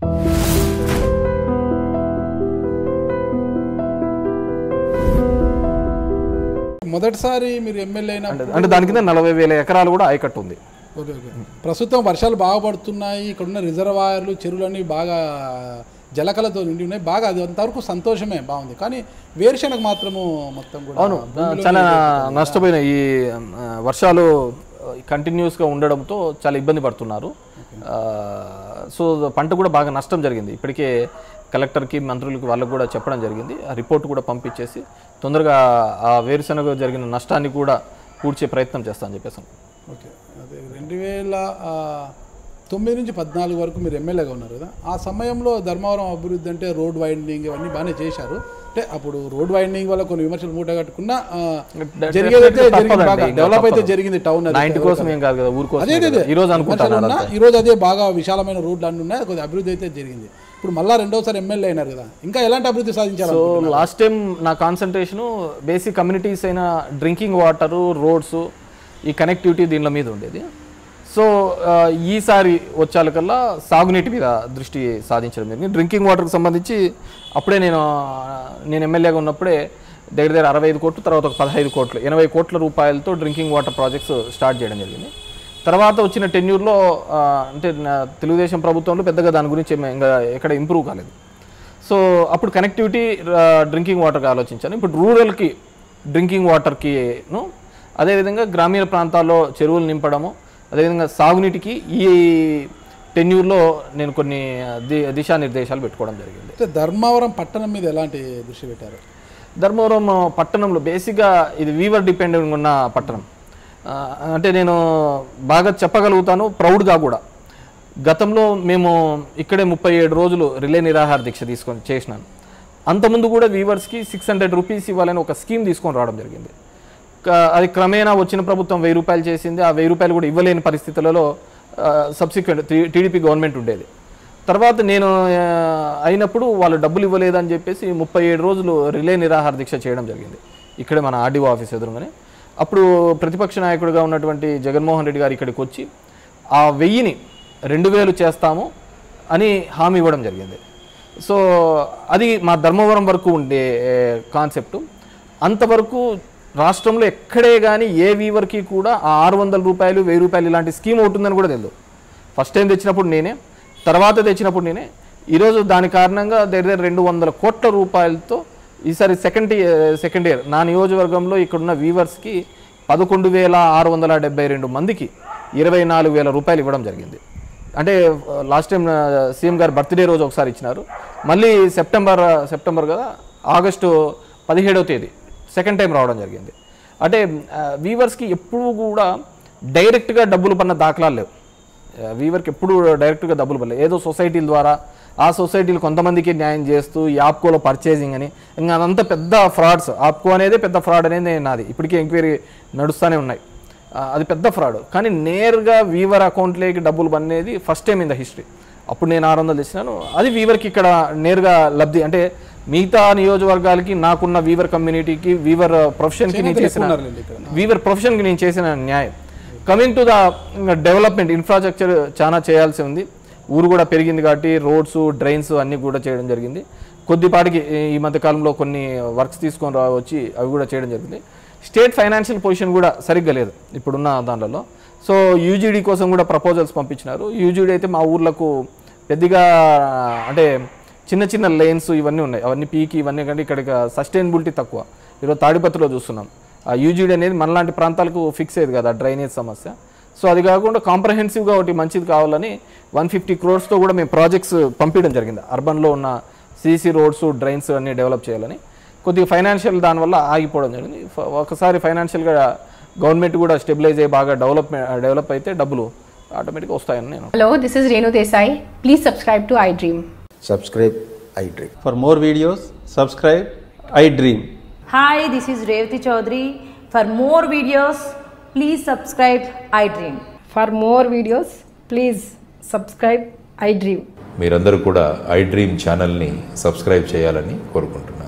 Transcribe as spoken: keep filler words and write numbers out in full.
మొదటిసారి మీరు ఎమ్మెల్యే అయినా అంటే దాని కింద నలభై వేల ఎకరాలు కూడా ఆయకట్టు ఉంది. ఓకే ఓకే ప్రస్తుతం వర్షాలు బాగా పడుతున్నాయి, ఇక్కడున్న రిజర్వాయర్లు చెరువులన్నీ బాగా జలకలతో నిండి ఉన్నాయి, బాగా అది అంతవరకు సంతోషమే బాగుంది. కానీ వేరుశనగ మాత్రము మొత్తం కూడా అవును చాలా నష్టపోయిన ఈ వర్షాలు కంటిన్యూస్గా ఉండడంతో చాలా ఇబ్బంది పడుతున్నారు. సో పంట కూడా బాగా నష్టం జరిగింది. ఇప్పటికే కలెక్టర్కి మంత్రులకి వాళ్ళకు కూడా చెప్పడం జరిగింది. ఆ రిపోర్ట్ కూడా పంపించేసి తొందరగా ఆ వేరుశనగ జరిగిన నష్టాన్ని కూడా పూడ్చే ప్రయత్నం చేస్తామని చెప్పేసాను. ఓకే అదే రెండు వేల తొమ్మిది నుంచి పద్నాలుగు వరకు మీరు ఎమ్మెల్యేగా ఉన్నారు కదా, ఆ సమయంలో ధర్మవరం అభివృద్ధి అంటే రోడ్ వైండింగ్ ఇవన్నీ బాగానే చేశారు. అంటే అప్పుడు రోడ్ వైండింగ్ వల్ల కొన్ని విమర్శలు మూట కట్టుకున్నా జరిగేదైతే జరిగింది, బాగా డెవలప్ అయితే జరిగింది టౌన్. కోసం ఏం కాదు కదా, ఊరు కోసం. అదే అదే ఈ రోజు అనుకుంటున్నా ఈ రోజు అదే బాగా విశాలమైన రోడ్లు అన్నీ ఉన్నాయి, కొద్దిగా అభివృద్ధి అయితే జరిగింది. ఇప్పుడు మళ్ళీ రెండోసారి ఎమ్మెల్యే అయినారు కదా, ఇంకా ఎలాంటి అభివృద్ధి సాధించారు? సో లాస్ట్ టైం నా కాన్సన్ట్రేషను బేసిక్ కమ్యూనిటీస్ అయిన డ్రింకింగ్ వాటరు, రోడ్స్, ఈ కనెక్టివిటీ దీనిల మీద ఉండేది. సో ఈసారి వచ్చాకల్లా సాగునీటి మీద దృష్టి సాధించడం జరిగింది. డ్రింకింగ్ వాటర్కి సంబంధించి అప్పుడే నేను నేను ఎమ్మెల్యేగా ఉన్నప్పుడే దగ్గర దగ్గర అరవై ఐదు కోట్లు తర్వాత ఒక పదహైదు కోట్లు ఎనభై కోట్ల రూపాయలతో డ్రింకింగ్ వాటర్ ప్రాజెక్ట్స్ స్టార్ట్ చేయడం జరిగింది. తర్వాత వచ్చిన టెన్యూర్లో అంటే తెలుగుదేశం ప్రభుత్వంలో పెద్దగా దాని గురించి ఇంకా ఎక్కడ ఇంప్రూవ్ కాలేదు. సో అప్పుడు కనెక్టివిటీ డ్రింకింగ్ వాటర్కి ఆలోచించాను. ఇప్పుడు రూరల్కి డ్రింకింగ్ వాటర్కిను అదేవిధంగా గ్రామీణ ప్రాంతాల్లో చెరువులు నింపడము, అదేవిధంగా సాగునీటికి ఈ టెన్యూర్లో నేను కొన్ని దిశానిర్దేశాలు పెట్టుకోవడం జరిగింది. ధర్మవరం పట్టణం మీద ఎలాంటి దృష్టి పెట్టారు? ధర్మవరం పట్టణంలో బేసిక్గా ఇది వీవర్ డిపెండెంట్ ఉన్న పట్టణం. అంటే నేను బాగా చెప్పగలుగుతాను ప్రౌడ్గా కూడా. గతంలో మేము ఇక్కడే ముప్పై ఏడు రోజులు రిలే నిరాహార దీక్ష తీసుకొని చేసినాను. అంతకుముందు కూడా వీవర్స్కి సిక్స్ హండ్రెడ్ రూపీస్ ఇవ్వాలని ఒక స్కీమ్ తీసుకొని రావడం జరిగింది. అది క్రమేణా వచ్చిన ప్రభుత్వం వెయ్యి రూపాయలు చేసింది. ఆ వెయ్యి రూపాయలు కూడా ఇవ్వలేని పరిస్థితులలో సబ్సిక్వెంట్ టీడీపీ గవర్నమెంట్ ఉండేది. తర్వాత నేను అయినప్పుడు వాళ్ళు డబ్బులు ఇవ్వలేదని చెప్పేసి ముప్పై ఏడు రోజులు రిలే నిరాహార దీక్ష చేయడం జరిగింది ఇక్కడే మన ఆర్డీఓ ఆఫీస్ ఎదురుగానే. అప్పుడు ప్రతిపక్ష నాయకుడిగా ఉన్నటువంటి జగన్మోహన్ రెడ్డి గారు ఇక్కడికి వచ్చి ఆ వెయ్యిని రెండు వేలు చేస్తాము అని హామీ ఇవ్వడం జరిగింది. సో అది మా ధర్మవరం వరకు ఉండే కాన్సెప్టు. అంతవరకు రాష్ట్రంలో ఎక్కడే కానీ ఏ వీవర్కి కూడా ఆ ఆరు వందల రూపాయలు వెయ్యి రూపాయలు ఇలాంటి స్కీమ్ ఉంటుందని కూడా తెలియదు. ఫస్ట్ టైం తెచ్చినప్పుడు నేనే, తర్వాత తెచ్చినప్పుడు నేనే. ఈరోజు దాని కారణంగా దగ్గర రెండు వందల కోట్ల రూపాయలతో ఈసారి సెకండ్ సెకండ్ ఇయర్ నా నియోజకవర్గంలో ఇక్కడున్న వీవర్స్కి పదకొండు వేల ఆరు వందల డెబ్బై రెండు మందికి ఇరవై నాలుగు వేల రూపాయలు ఇవ్వడం జరిగింది. అంటే లాస్ట్ టైం సీఎం గారు బర్త్డే రోజు ఒకసారి ఇచ్చినారు, మళ్ళీ సెప్టెంబర్ సెప్టెంబర్ కదా ఆగస్టు పదిహేడవ తేదీ సెకండ్ టైం రావడం జరిగింది. అంటే వీవర్స్కి ఎప్పుడు కూడా డైరెక్ట్గా డబ్బులు పన్న దాఖలాలు లేవు. వీవర్కి ఎప్పుడు డైరెక్ట్గా డబ్బులు పడలేదు. ఏదో సొసైటీల ద్వారా ఆ సొసైటీలు కొంతమందికి న్యాయం చేస్తూ ఈ ఆప్కోలో పర్చేసింగ్ అని ఇంకా అదంతా పెద్ద ఫ్రాడ్స్. ఆప్కో అనేది పెద్ద ఫ్రాడ్ అనేది నాది ఇప్పటికీ ఎంక్వైరీ నడుస్తూనే ఉన్నాయి. అది పెద్ద ఫ్రాడ్. కానీ నేరుగా వీవర్ అకౌంట్లోకి డబ్బులు పనేది first time in the history. అప్పుడు నేను ఆరు వందలు తెచ్చినాను. అది వీవర్కి ఇక్కడ నేరుగా లబ్ధి. అంటే మిగతా నియోజకవర్గాలకి నాకున్న వీవర్ కమ్యూనిటీకి వీవర్ ప్రొఫెషన్కి నేను చేసిన వీవర్ ప్రొఫెషన్కి నేను చేసిన న్యాయం. Coming to the development infrastructure చాలా చేయాల్సి ఉంది. ఊరు కూడా పెరిగింది కాబట్టి రోడ్స్ డ్రైన్స్ అన్నీ కూడా చేయడం జరిగింది. కొద్దిపాటికి ఈ మధ్యకాలంలో కొన్ని వర్క్స్ తీసుకొని రా వచ్చి అవి కూడా చేయడం జరిగింది. స్టేట్ ఫైనాన్షియల్ పొజిషన్ కూడా సరిగ్గా లేదు ఇప్పుడున్న దాంట్లో. సో యూజీడీ కోసం కూడా ప్రపోజల్స్ పంపించినారు. యూజీడీ అయితే మా ఊర్లకు పెద్దగా అంటే చిన్న చిన్న లేన్స్ ఇవన్నీ ఉన్నాయి, అవన్నీ పీకి ఇవన్నీ కంటే ఇక్కడ సస్టైనబిలిటీ తక్కువ. ఈరోజు తాడిపత్రిలో చూస్తున్నాం ఆ యూజీడీ అనేది మనలాంటి ప్రాంతాలకు ఫిక్స్ అయ్యేది కదా డ్రైనేజ్ సమస్య. సో అది కాకుండా కాంప్రహెన్సివ్గా ఒకటి మంచిది కావాలని వన్ ఫిఫ్టీ క్రోర్స్తో కూడా మేము ప్రాజెక్ట్స్ పంపించడం జరిగింది. అర్బన్లో ఉన్న సీసీ రోడ్స్ డ్రైన్స్ అన్నీ డెవలప్ చేయాలని. కొద్దిగా ఫైనాన్షియల్ దానివల్ల ఆగిపోవడం జరిగింది. ఒకసారి ఫైనాన్షియల్గా గవర్నమెంట్ కూడా స్టెబిలైజ్ అయ్యి బాగా డెవలప్ డెవలప్ అయితే డబ్బులు ఆటోమేటిక్గా వస్తాయని నేను. Hello, this is Renu Desai. Please subscribe to I Dream. Subscribe I Dream. For more videos, subscribe I Dream. Hi, this is Revati Chaudhary. For more videos, please subscribe I Dream. For more videos, please subscribe I Dream. మీరందరూ కూడా I dream ఛానల్ని subscribe చేయాలని కోరుకుంటున్నాను.